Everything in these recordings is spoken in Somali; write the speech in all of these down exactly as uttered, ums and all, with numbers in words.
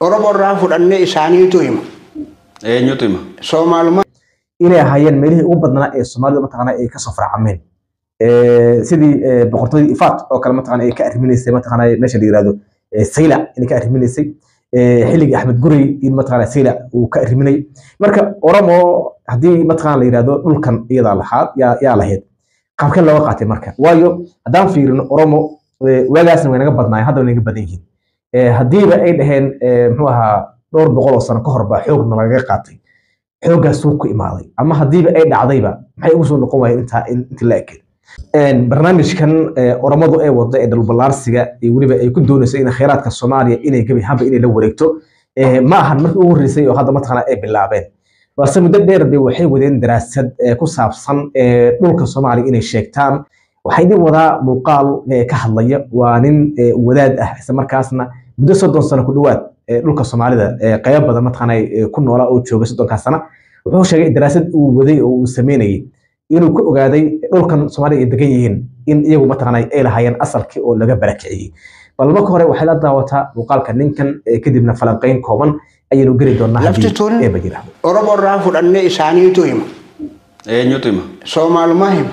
oromo rafu danne isani tuhima ee nyutima Soomaaliya inay ahaayeen meelihii ugu badnaa ee Soomaalidu mataqaana ay ka soo farcameen ee sidii boqortooyadii Ifaat oo kale mataqaana ay ka arriminaysay mataqaana meesha la yiraahdo Sayla in ka arriminaysay ee xilliga Axmed Gurey in mataqaana Sayla uu ka arriminay marka oromo hadii mataqaana la yiraahdo dhulkan iyada lahaad yaa yaa lahayd qaabka loo qaatay marka waayo hadaan fiirino oromo waagaasna way naga badnaayeen hadda way naga badan yihiin ee hadiiba ay dhaheen muxuu ahaa dhowr boqol oo sano ka hor baa xoogna laga qaatay xoogaas uu ku imaaday ama hadiiba ay dhacdayba maxay ugu soo noqon waayeen inta inta la ekay een barnaamijkan oromadu ay wada ee dalbalaarsiga iyo waliba ay ku doonayso in kheyraadka Soomaaliya inay gabi haba inay la wareegto ee ma ahan markii ugu horeysay oo hadda mataqaana ay bilaabeen balse muddo dheer bay waxay wadeen daraasad ku saabsan ee dhulka Soomaaliya inay sheegtaan waxay dib wadaa muuqaal ka hadlaya waa nin wadaad ah isla markaasna muddo soddon sano ku dhawaad dhulka Soomaalida qayb badan mataqaana ku noolaa oo joogay soddon sano wuxuu sheegay daraasad uu waday oo uu sameeyay inuu ku ogaaday dhulkan Soomaaliya ay degan yihiin in iyagu mataqaana ay lahaayeen asalkii oo laga barakiciyay bal marka hore waxay la daawataa muuqaalka ninkan kadibna falanqeyn kooban ayaynu geli doonaa hadii ee bajira oromo rafu danne isani tuhima ee nyutima Soomaaliya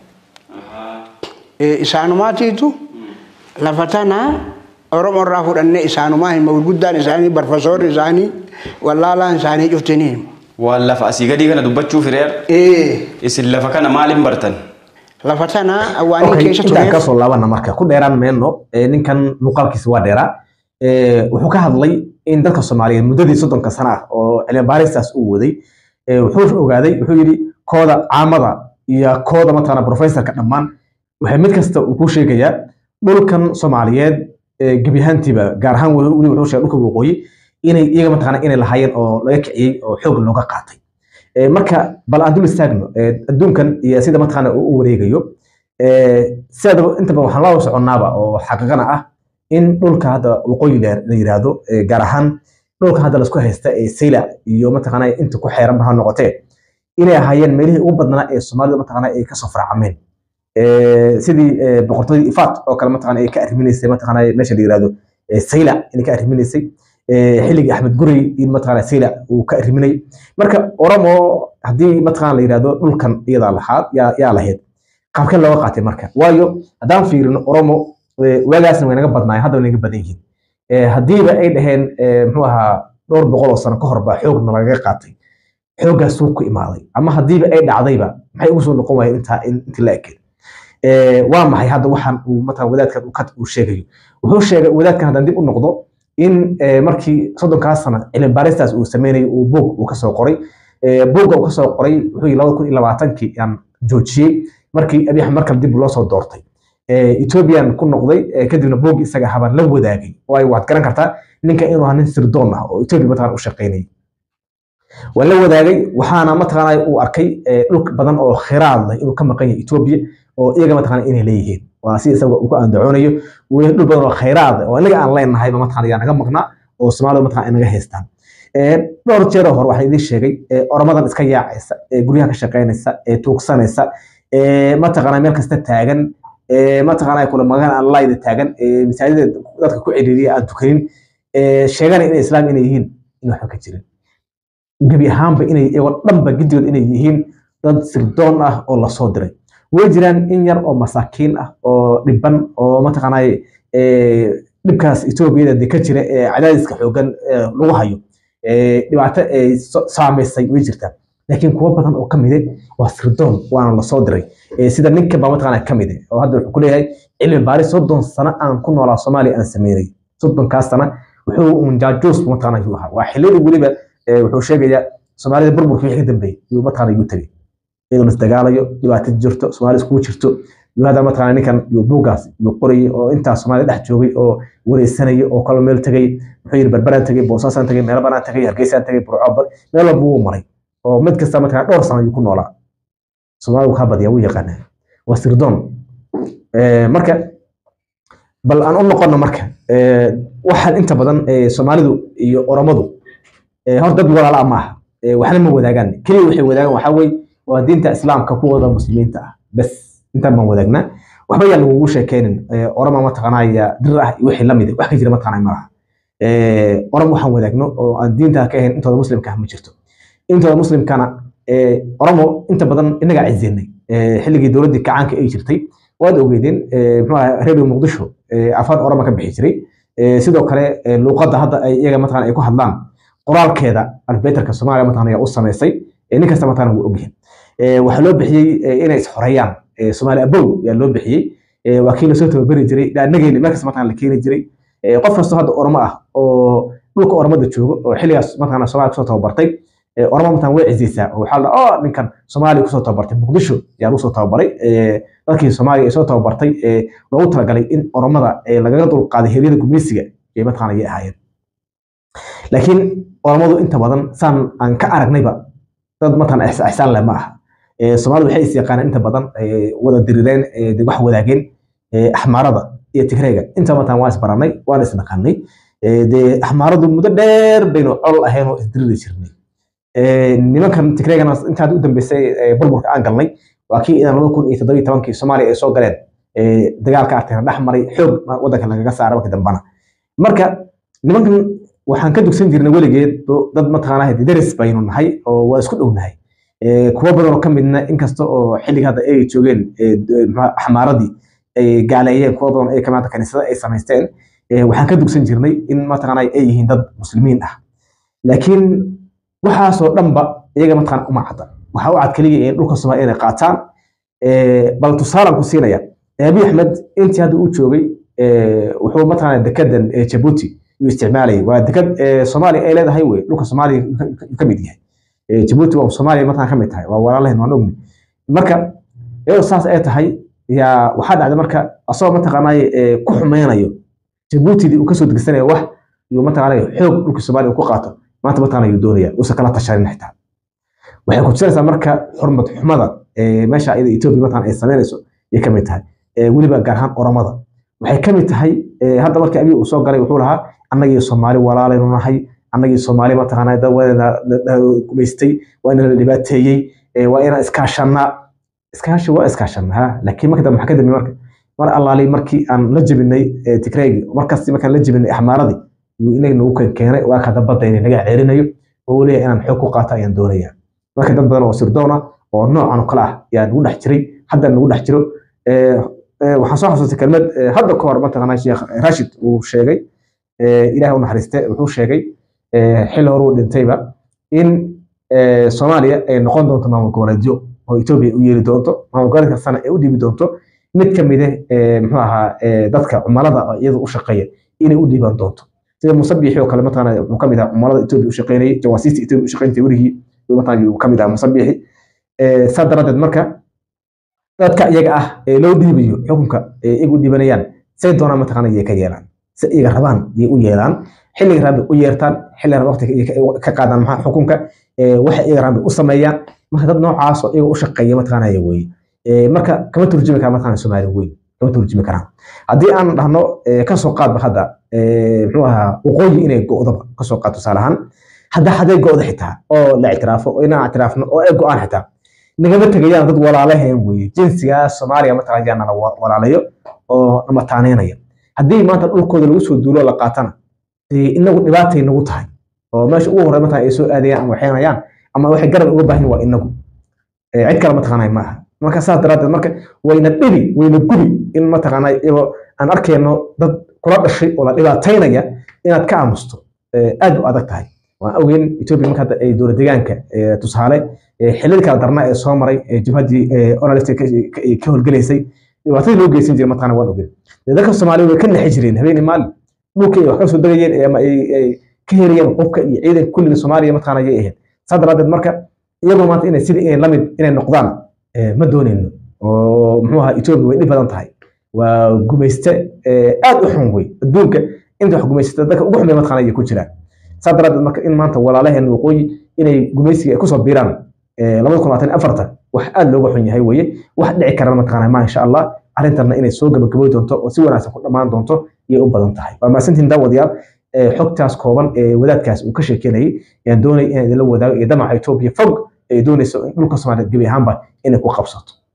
ee isaanumatiitu lafatana oromo rafu danne isaanumaahi mawguddaan isaanii barfasoor isaanii wallaalaan isaanii cuftanii waan lafa asii gadii kana dubbachuu fireer ee isin lafa kana maalin bartan lafatana awaani keesha tuu ka soo laabana marka ku dheeraan meeno ninkan muuqaalkiisa waa dheeraa ee wuxuu ka hadlay in dalka Soomaaliyeed muddadii soddon sano ah oo cilmi baaristaas uu waday ee wuxuu ogaaday wuxuu yiri kooda caamada iyo kooda matana professorka dhamaan waxay mid kasta uu ku sheegayaa dhulkan Soomaaliyeed gabi ahaantiba gaar ahaan wali wuxuu sheegay dhulka waqooyi inay iyaga mataqaana inay lahaayeen oo laga kiciyay oo xoog looga qaatay ee marka bal aan dul istaagno adduunkan iyo sida mataqaana uu wareegayo ee sida inta badan waxaan la soconaaba oo xaqiiqana ah in dhulka hadda waqooyi la yiraahdo gaar ahaan dhulka hadda la isku haysta ee Sayla iyo mataqaana inta ku xeeran baha noqotay inay ahaayeen meelihii ugu badnaa ee Soomaalidu mataqaana ay ka soo farcameen ee sidii boqortooyadii Ifaat oo kale mataqaana ay ka arriminaysay mataqaana meesha la yiraahdo Sayla in ka arriminaysay ee xilliga Axmed Gurey in mataqaana Sayla uu ka arriminay marka oromo hadii mataqaana la yiraahdo dhulkan iyada lahaad yaa yaa lahayd qaabka loo qaatay marka waayo hadaan fiirino oromo waagaasna way naga badnaayeen hadda way naga badan yihiin ee hadiiba ay dhaheen muxuu ahaa dhowr boqol oo sano ka hor baa xoogna laga qaatay xoogaas uu ku imaaday ama hadiiba ay dhacdayba maxay ugu soo noqon waayeen inta inta la ekay ee waa maxay hadda waxaan uu mataqaana wadaadkan uu ka uu sheegayo wuxuu sheegay wadaadkan hadan dib u noqdo in markii soddon sano cilmi baaristaas uu sameeyay uu boog uu ka soo qoray ee boog uu ka soo qoray wuxuu laba kun iyo labaatan-kii aan joojiyay markii Abiy Ahmed markab dib loo soo doortay ee Ethiopian ku noqday kadibna boog isaga haban la wadaagay oo ay waad garan kartaa ninka inuu ahaa nin sirdoon ah oo Ethiopia mataqaana u shaqeynay wala wadaagay waxaana mataqaana uu arkay dhul badan oo khiraad leh inuu ka maqan yahay Ethiopia oo iyaga mataqaana inay leeyihiin waa si isaga uu ka andacoonayo wuu dhul badan oo khayraad oo anaga aan leenahay ba mataqaana yaa naga maqnaa oo Soomaaliya mataqaana inaga haystaan ee dhowr jeer hore waxa idin sheegay ee oramadan iska yaacaysa ee guryaha ka shaqeynaysa ee tuugsanaysa ee mataqaana meel kasta taagan ee mataqaana kula magan Allah ida taagan ee misaajida dadka ku ciriiriya aad tukarin ee sheegan in islaam inay yihiin in wax ka jirin gabi ahaanba inay iyaga dhanba gidood inay yihiin dad sirdoon ah oo la soo diray way jiraan in yar oo masaakiin ah oo dhiban oo mataqaana ee dhibkaas Ethiopia ka jira ee cadaadiska xoogan lagu hayo ee dhibaato ay saameysay way jirtaa laakiin kuwa badan oo kamid ah waa sirdoon waana la soo diray ee sida ninka ba mataqaana kamid ah oo hadda wuxuu ku leeyahay cilmi baaris soddon sano aan ku noolaa Soomaaliya aan sameeyay soddon ka sano wuxuu un jaajuus mataqaana uu ahaa waa xilli waliba wuxuu sheegayaa Soomaalida burburkii wixii ka dambeeyay uu mataqaana uu tagay iyadoo is dagaalayo dhibaato jirto Soomaaliya isku jirto hada mataqaana ninkan uu buugaas uu qoray oo inta Soomaaliya dhex joogay oo wareysanayo oo kala meel tagay wuxuu yiri barbaraan tagay boosaasan tagay meel banaan tagay hargeysa tagay burco meel buu maray oo mid kasta mataqaana dhowr sano ku noolaa Soomaaliya ka badiyaa uu yaqaan waa sirdoon ee marka bal aan u noqono marka ee waxaan inta badan ee Soomaalidu iyo oromadu ee hor dad walaal ah ee waxna ma wadaagaan kaliya waxay wadaagaan waxa way waa diinta islaamka kuwada muslimiinta ah bas inta ma wadaagna waxba yaa lagu sheekeenin oroma ma taqaanaya dir ah wixii lamid wax ka jira ma taqaanay malaha oromo waxaan wadaagno oo aan diinta ka ahayn intooda muslimka ah ma jirto intooda muslimkana oromo inta badan inaga ciizinay xilligii dowladda kacaanka ay jirtay waad ogeydeen muxuu ahaa radio muqdisho afad oromo ka bixi jiray sidoo kale luqadda hadda ay iyaga mataqaan ay ku hadlaan qoraalkeeda albeetarka Soomaaliya mataqaan ay u sameysay nin kasta mataqaan uu ogyahay waxa loo bixiyay inay is xoreeyaan Soomaali abow yaa loo bixiyay wakiil soo tababari jiray dhaanageena markaas mataqaan la keenay jiray qof kasta hadda oromo ah oo dhulka oromada joogo oo xilligaas mataqaan Soomaaliya soo tababartay oromo mataqaan way ciisaysaa oo waxa la oo ninkan Soomaaliya ku soo tababartay muqdisho yaa uu soo tababaray dadkii Soomaaliya ay soo tababartay ee loogu talagalay in oromada lagaga dul qaaday heeriyada gumeysiga ee mataqaan ay ahaayeen laakiin oromadu inta badan san aan ka aragnayba dad mataqaan ihsaan leh ma aha Soomaalidu waxay is yaqaanaan inta badan wada dirireen wax wadaageen axmaarada iyo tigreega inta mataqaan waa is baranay waan is naqanay de axmaaradu muddo dheer baynu col ahayn oo is diriri jirnay nimankan tigreegana inta u dambeysay burburka aan galnay waa kii in laba kun iyo toddoba iyo toban Soomaaliya ay soo galeen dagaalka artayna dhaxmaray xoog wadanka lagaga saaray waqti dambana marka nimankan waxaan ka dugsan jirnay waligeed dad mataqaanaa daris baynu nahay oo waa isku dhownahay kuwa badan oo kamidna inkasta oo xilliga hadda ay joogeen axmaaradii ay gaaleeyeen kuwa badan ay kamaanta kaniisada ay samaysteen waxaan ka dugsan jirnay in mataqaanaa ay yihiin dad muslimiin ah laakiin waxaasoo dhanba iyaga mataqaanaa uma cadda waxa uu cad kaliya in dhulka Soomaaliya inay qaataan bal tusaalan ku siinaya Abiy Ahmed intii hadda uu joogay wuxuu mataqaanaa dekedan Djibouti uu isticmaalay waa deked Soomaaliya ay leedahay way dhulka Soomaaliya ka mid yahay Djibouti waa Soomaaliya mataqaanaa ka mid tahay waa walaalaheyn waan ogni marka ee saas ay tahay ya waxa dhacday marka asoo mataqaanaa ku xumeynayo Djibouti uu ka soo degsanayo wax iyo mataqaanaa xoog dhulka Soomaaliya ku qaato maanta mataqaanaa uu doonaya uu kala tasharin xitaa waxay ku jiraysaa marka xurmad xumada meesha ay Itoobiya mataqaanaa ay sameynayso iyo ka mid tahay waliba gaar ahaan oromada waxay ka mid tahay hadda markii Abiy uu soo galay wuxuu lahaa annagii Soomaali walaalaynu nahay annagii Soomaali mataqaanaa dawladda gumeystay waa in la dhibaateeyay waa in iskaashana iskaashi waa iskaashana laakiin marka maxaa ka dambe marka mar allaali markii aan la jabinay Tigreegi markaas markaan la jabinay axmaaradii inay nagu keenay waa ka dabada inay naga ceerinayo oo leeyahay inaan xoog ku qaato ayaan doonayaa marka dad badan oo sirdoona oo noocan kala ah yaa nagu dhex jiray hadda nagu dhex jiro waxaan soo xasuustay kelmad hadda ka hor mataqaanaa Sheekh Rashid uu sheegay ilaahay u naxariistay wuxuu sheegay xil hore uu dhintayba in Soomaaliya ay noqon doonto maamul goboleedyo oo Itoobiya u yeeli doonto maamul goboleedka sana ay u dhibi doonto mid ka mid ah muxuu ahaa dadka cumalada iyadu u shaqeeya inay u dhiban doonto sida Musabbixi oo kale mataqaanaa uu ka mid ah cumalada Itoobiya u shaqeynayay jawaasiista Itoobiya u shaqeynayay warigii mataqaanaa uu ka mid ah Musabbixi sadaradeed marka dadka iyaga ah ee loo dhiibayo xukunka ee igu dhibanayaan say doonaan mataqaanaa iyaga ka yeelaan si iyaga rabaan iyo u yeelaan xilliga rabbi u yeertaan xilliga waqti ka qaadaan maxaa xukunka waxa iyaga rabbi u sameeyaan marka dad noocaas oo iyaga u shaqeeya mataqaanaa way marka kama turjumi kara mataqaanaa Soomaali way kama turjumi karaan haddii aan dhahno ka soo qaadba hadda muxuu ahaa waqooyi inay go'do ka soo qaato salahan hadda haday go'do xitaa oo la ictiraafo oo inaan ictiraafno oo ay go'aan xitaa nagama tagayaan dad walaalaheyn way jinsiga Soomaaliya mataqaanaa la walaalayo oo ama taaneynaya haddii maanta dhulkooda lagu soo duulo la qaatana inagu dhibaatay nagu tahay oo meesha ugu horreeyay mataqaanaa ay soo aadayaan ama waxeenayaan ama waxay garab uga baahan waa inagu cid kale mataqaanaa ma aha marka saas daraaddeed marka wayna dhibi wayna gubi in mataqaanaa iyagoo aan arkayno dad kula dhashay oo la dhibaateynaya inaad ka aamusto aad u adag tahay waan ogeyn Itoobiya marka ay dowlad deegaanka tusaale xilal kala darna ee soo maray jabhadii oralist ka howlgalaysay dhibaatada loo geysan jiray mataqaanaa waan ogeyn dadka Soomaaliyeed way ka naxi jireen habeen maalin dhulka ay wax ka soo dagayeen ama ay ka helayeen qofka iyo ciidanka kulliga Soomaaliya mataqaanaa ay ahayd sadaradeed marka iyagoo maanta inay sidii inay lamid inay noqdaan ma doonayno oo muxuu ahaa Itoobiya way dhib badan tahay waa gumeyste aad u xun way adduunka inta wax gumeysata dadka ugu xumay mataqaanaa ay ku jiraan sadaradeed marka in maanta walaalaheen waqooyi inay gumeysiga ay ku soo biiraan laba kun iyo labaatan iyo afar wax aad looga xun yahay way wax dhici kara mataqaanaa ma insha Allah arintana inay soo gabagabay doonto oo si wanaagsan ku dhamaan doonto iyo u badan tahay waa maasantiin daawadayaal xogtaas kooban ee wadaadkaas uu ka sheekeynayay yaan doonay in la wadaago ee damaca Itoobiya fog ee doonayso in dhulka Soomaaliya gabi ahaanba inay ku qabsato